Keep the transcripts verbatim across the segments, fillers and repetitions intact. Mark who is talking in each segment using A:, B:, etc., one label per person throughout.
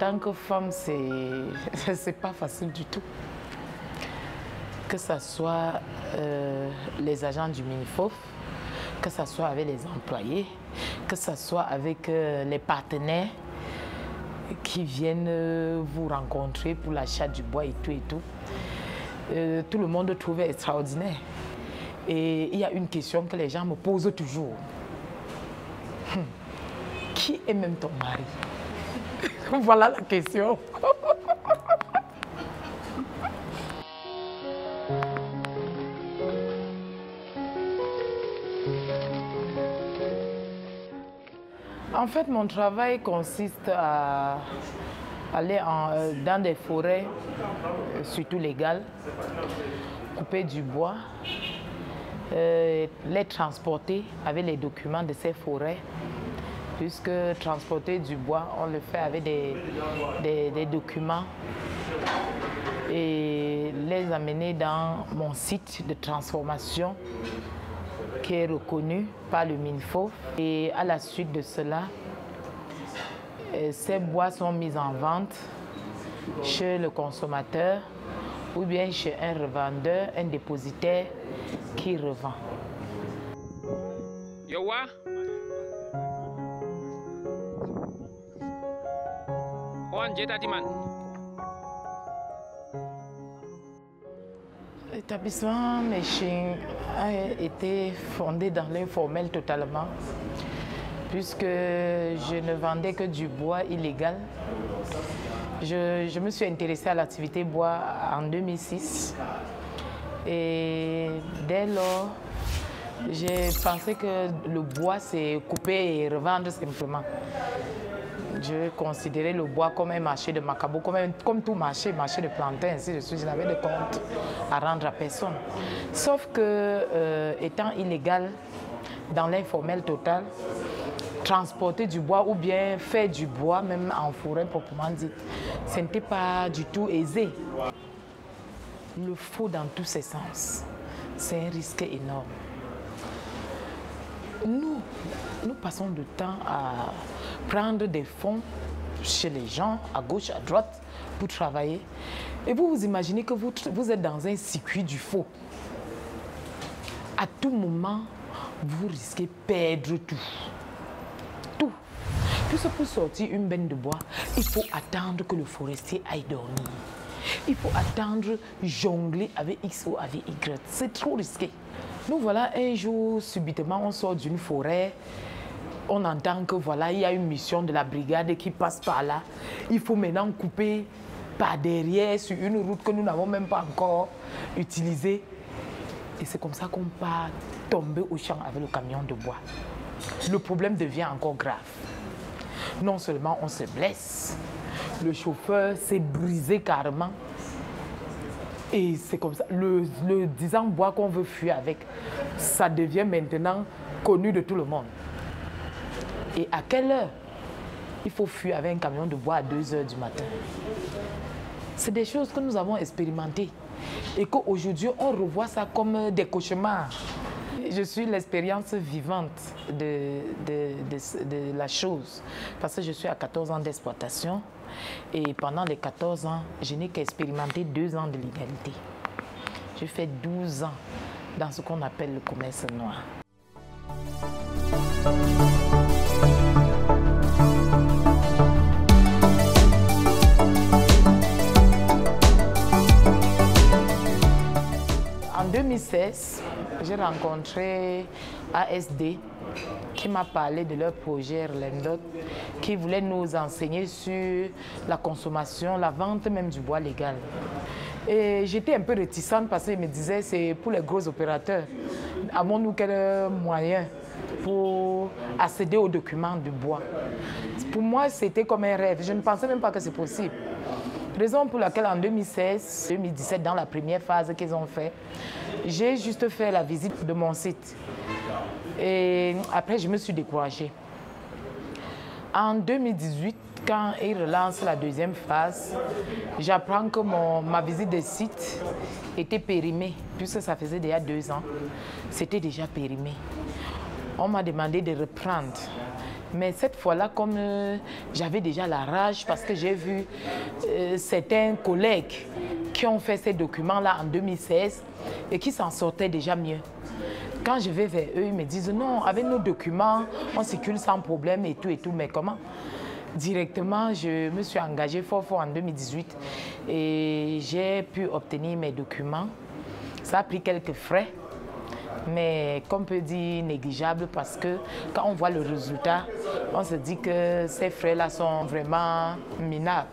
A: tant que femme, c'est pas facile du tout. Que ce soit euh, les agents du Minifof, que ce soit avec les employés, que ce soit avec euh, les partenaires qui viennent euh, vous rencontrer pour l'achat du bois et tout et tout. Euh, tout le monde trouvait extraordinaire. Et il y a une question que les gens me posent toujours. Hum. Qui est même ton mari? Voilà la question. En fait, mon travail consiste à aller en, euh, dans des forêts, euh, surtout légales, couper du bois, euh, les transporter avec les documents de ces forêts, puisque transporter du bois, on le fait avec des, des, des documents et les amener dans mon site de transformation qui est reconnu par le Minifof. Et à la suite de cela, ces bois sont mis en vente chez le consommateur ou bien chez un revendeur, un dépositaire qui revend.
B: Yowa.
A: L'établissement Meshing a été fondé dans l'informel totalement, puisque je ne vendais que du bois illégal. Je, je me suis intéressée à l'activité bois en deux mille six et dès lors, j'ai pensé que le bois c'est couper et revendre simplement. Je considérais le bois comme un marché de Macabo, comme, un, comme tout marché, marché de plantain, ainsi de suite. Je n'avais de compte à rendre à personne. Sauf que, euh, étant illégal dans l'informel total, transporter du bois ou bien faire du bois, même en forêt proprement dit, ce n'était pas du tout aisé. Le faux dans tous ses sens, c'est un risque énorme. Nous, nous passons du temps à prendre des fonds chez les gens, à gauche, à droite, pour travailler. Et vous vous imaginez que vous, vous êtes dans un circuit du faux. À tout moment, vous risquez de perdre tout. Tout. Puisque pour sortir une benne de bois, il faut attendre que le forestier aille dormir. Il faut attendre, jongler avec X ou avec Y. C'est trop risqué. Nous voilà un jour, subitement, on sort d'une forêt. On entend que voilà, il y a une mission de la brigade qui passe par là. Il faut maintenant couper par derrière sur une route que nous n'avons même pas encore utilisée. Et c'est comme ça qu'on part tomber au champ avec le camion de bois. Le problème devient encore grave. Non seulement on se blesse, le chauffeur s'est brisé carrément. Et c'est comme ça, le, le disant bois qu'on veut fuir avec, ça devient maintenant connu de tout le monde. Et à quelle heure il faut fuir avec un camion de bois à deux heures du matin? C'est des choses que nous avons expérimentées et qu'aujourd'hui on revoit ça comme des cauchemars. Je suis l'expérience vivante de, de, de, de la chose parce que je suis à quatorze ans d'exploitation et pendant les quatorze ans, je n'ai qu'expérimenté deux ans de légalité. J'ai fait douze ans dans ce qu'on appelle le commerce noir. En deux mille seize, j'ai rencontré A S D qui m'a parlé de leur projet Erlendot, qui voulait nous enseigner sur la consommation, la vente même du bois légal. Et j'étais un peu réticente parce qu'ils me disaient c'est pour les gros opérateurs. Avons-nous quel moyen pour accéder aux documents du bois? Pour moi, c'était comme un rêve. Je ne pensais même pas que c'est possible. Raison pour laquelle en deux mille seize, deux mille dix-sept, dans la première phase qu'ils ont fait, j'ai juste fait la visite de mon site. Et après, je me suis découragée. En deux mille dix-huit, quand ils relancent la deuxième phase, j'apprends que mon, ma visite de site était périmée, puisque ça faisait déjà deux ans. C'était déjà périmé. On m'a demandé de reprendre. Mais cette fois-là, comme euh, j'avais déjà la rage parce que j'ai vu euh, certains collègues qui ont fait ces documents-là en deux mille seize et qui s'en sortaient déjà mieux. Quand je vais vers eux, ils me disent non, avec nos documents, on circule sans problème et tout et tout. Mais comment? Directement, je me suis engagée fort fort en deux mille dix-huit et j'ai pu obtenir mes documents. Ça a pris quelques frais, mais qu'on peut dire négligeable parce que quand on voit le résultat, on se dit que ces frais-là sont vraiment minables.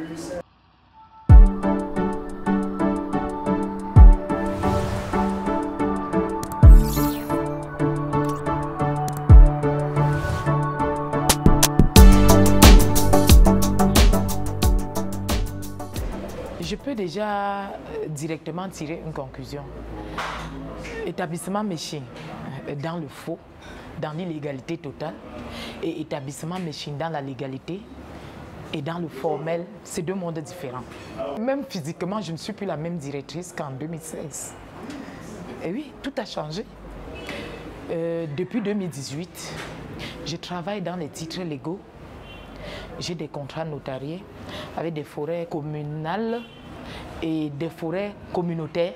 A: Je peux déjà euh, directement tirer une conclusion. Établissement Machine euh, dans le faux, dans l'illégalité totale, et établissement Machine dans la légalité et dans le formel, c'est deux mondes différents. Même physiquement, je ne suis plus la même directrice qu'en deux mille seize. Et oui, tout a changé. Euh, depuis deux mille dix-huit, je travaille dans les titres légaux. J'ai des contrats notariés avec des forêts communales et des forêts communautaires.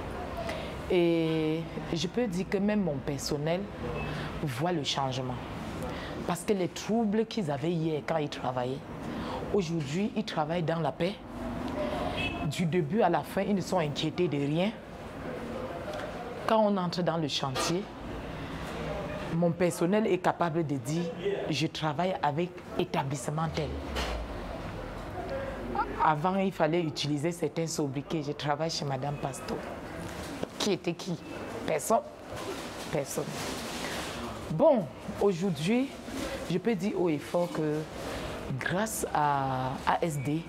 A: Et je peux dire que même mon personnel voit le changement. Parce que les troubles qu'ils avaient hier quand ils travaillaient, aujourd'hui, ils travaillent dans la paix. Du début à la fin, ils ne sont inquiétés de rien. Quand on entre dans le chantier, mon personnel est capable de dire « je travaille avec établissement tel ». Avant, il fallait utiliser certains sobriquets. Je travaille chez Madame Pasto. Qui était qui? Personne. Personne. Bon, aujourd'hui, je peux dire haut et fort que grâce à A S D,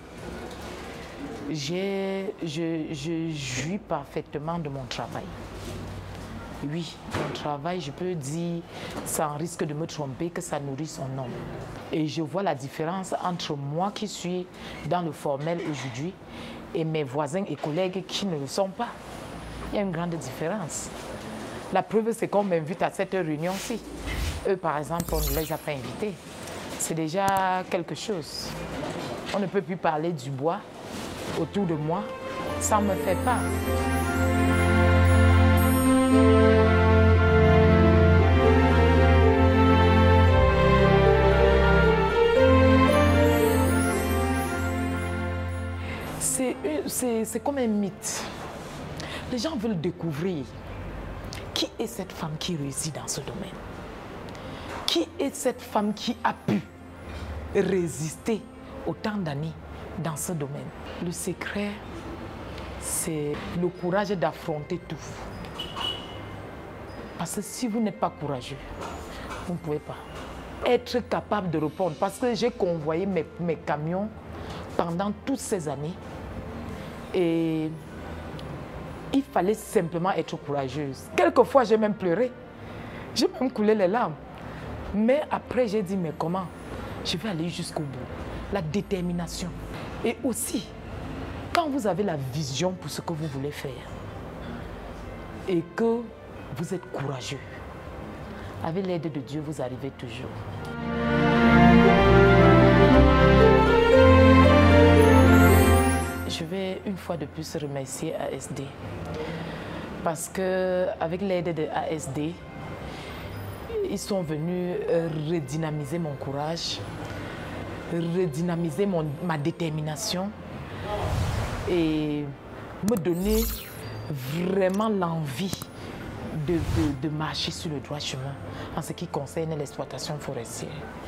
A: je, je jouis parfaitement de mon travail. Oui, mon travail, je peux dire, sans risque de me tromper, que ça nourrit son homme. Et je vois la différence entre moi qui suis dans le formel aujourd'hui et mes voisins et collègues qui ne le sont pas. Il y a une grande différence. La preuve, c'est qu'on m'invite à cette réunion-ci. Eux, par exemple, on ne les a pas invités. C'est déjà quelque chose. On ne peut plus parler du bois autour de moi sans me faire part. C'est comme un mythe. Les gens veulent découvrir qui est cette femme qui réussit dans ce domaine. Qui est cette femme qui a pu résister autant d'années dans ce domaine. Le secret, c'est le courage d'affronter tout. Parce que si vous n'êtes pas courageux, vous ne pouvez pas être capable de répondre. Parce que j'ai convoyé mes, mes camions pendant toutes ces années. Et il fallait simplement être courageuse. Quelquefois, j'ai même pleuré. J'ai même coulé les larmes. Mais après, j'ai dit, mais comment? Je vais aller jusqu'au bout. La détermination. Et aussi, quand vous avez la vision pour ce que vous voulez faire et que vous êtes courageux, avec l'aide de Dieu, vous arrivez toujours. Je vais une fois de plus remercier A S D parce qu'avec l'aide de A S D, ils sont venus redynamiser mon courage, redynamiser mon, ma détermination et me donner vraiment l'envie de, de, de marcher sur le droit chemin en ce qui concerne l'exploitation forestière.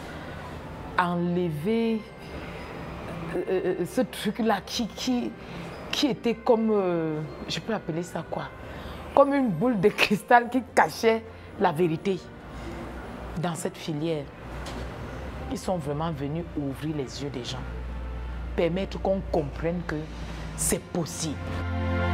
A: Enlever Euh, ce truc-là qui, qui, qui était comme, euh, je peux appeler ça quoi? Comme une boule de cristal qui cachait la vérité dans cette filière. Ils sont vraiment venus ouvrir les yeux des gens, permettre qu'on comprenne que c'est possible.